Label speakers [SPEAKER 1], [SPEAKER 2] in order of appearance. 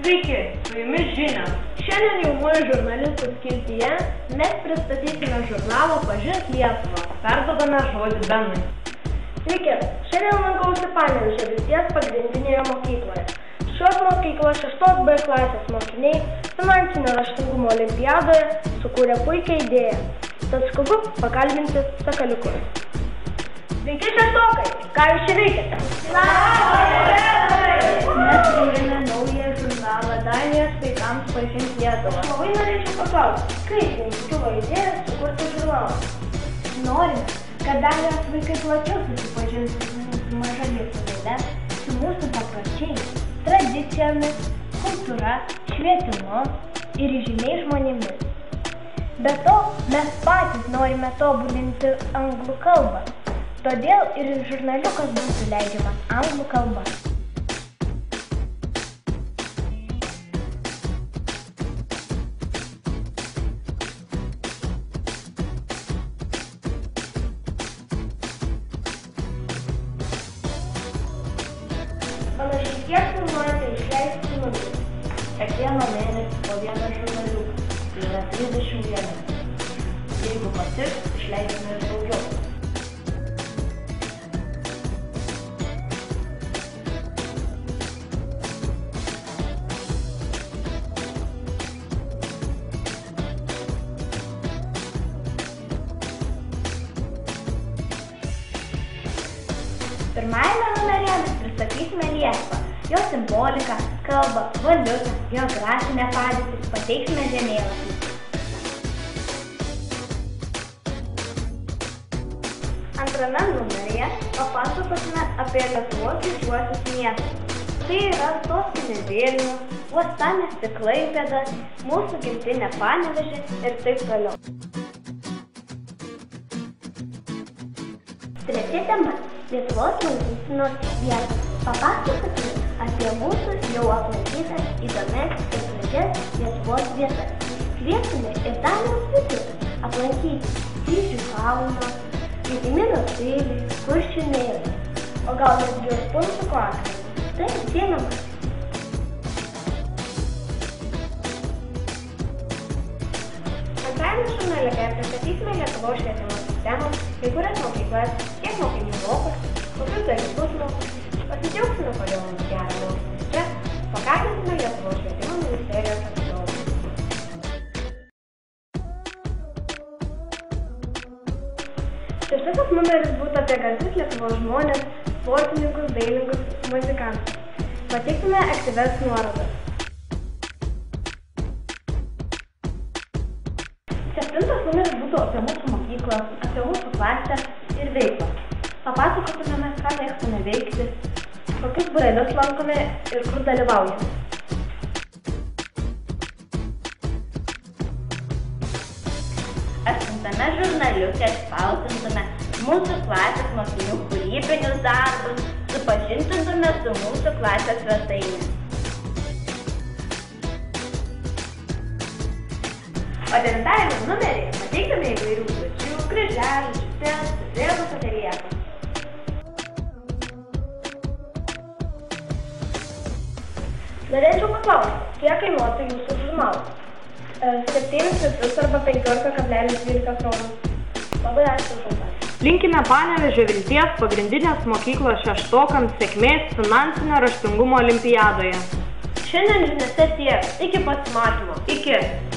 [SPEAKER 1] Sveiki, su jumis žinios. Šiandien jaunųjų žurnalistų skiltyje mes pristatysime žurnalą Pažink Lietuvą. Perduodame žodį Benui.
[SPEAKER 2] Sveiki, šiandien lankausi Panevėžio Vilties pagrindinėje mokykloje. Šios mokyklos 6B klasės mokiniai finansinio raštingumo olimpiadoje sukūrė puikią idėją. Tad skubu pakalbinti sakaliukus. Sveiki, šeštokai! Ką jūs čia veikiate?
[SPEAKER 1] Mes turime naują žurnalą Danijos vaikams Pažink Lietuvą.
[SPEAKER 2] Labai norėčiau paklausti, kaip jums kilo idėja sukurti žurnalą?
[SPEAKER 1] Norime, kad Danijos vaikai plačiau susipažintų su mūsų maža Lietuvėle, su mūsų papročiais, tradicijomis, kultūra, švietimu ir įžymiais žmonėmis. Be to, mes patys norime tobulinti anglų kalbą. Todėl ir žurnaliukas būtų leidžiamas anglų kalba.
[SPEAKER 2] Panašiai kiek planuojate išleisti numerį?
[SPEAKER 1] Kiekvieną mėnesį po vieną žurnaliuką. Tai yra 31. Jeigu patiks, išleisime ir daugiau. Pirmajame numeryje mes pristatysime Lietuvą, jos simboliką, kalbą, valiutą, geografinę padėtį, pateiksime žemėlapį.
[SPEAKER 2] Antrame numeryje papasakosime apie Lietuvos didžiuosius miestus.
[SPEAKER 1] Tai yra sostinė Vilnius, uostamiestį Klaipėdą, mūsų gimtinė Panevėžį ir taip toliau.
[SPEAKER 2] Trečia tema – Lietuvos lankytinos vietos. Papasakosime apie mūsų jau aplankytas įdomias ir gražias Lietuvos vietas. Kviesime ir Danijos svečius aplankyti Kryžių kalną, Gedimino pilį, Kuršių nerį. O gal net ir Puntuko akmenį. Tai žinoma. Antrajame žurnale pristatysime Lietuvos švietimo sistemos, kai kurias mokyklas, kiek mokinių mokosi, kokius dalykus mokosi, pasidžiaugsime, kodėl mums gera mokytis čia, pakalbinsime Lietuvos švietimo ministerijos atstovus. Šeštasis numeris būtų apie garsius Lietuvos žmones, sportininkus, dailininkus, muzikantus. Pateiksime aktyvias nuorodas.
[SPEAKER 1] Septintas numeris būtų apie mūsų mokyklą, apie mūsų klasę ir veiklą. Papasakotumėme, ką mėgstame veikti, kokius būrelius lankome ir kur dalyvaujame. Aštuntame žurnaliuke spausdintume mūsų klasės mokinių kūrybinius darbus, supažindintume su mūsų klasės svetaine. O devintajame numeryje pateiksime įvairių pačių, kryželių, žytės, susirėgus ateliekų.
[SPEAKER 2] Norėčiau paklausti, kiek kainuotų jūsų žurnalas? 7 litus arba 15,12 kronų. Labai ačiū už atsakymą.
[SPEAKER 1] Linkime Panevėžio Vilties pagrindinės mokyklos šeštokams sėkmės finansinio raštingumo olimpiadoje.
[SPEAKER 2] Šiandien žiniose tiek. Iki pasimatymo.
[SPEAKER 1] Iki.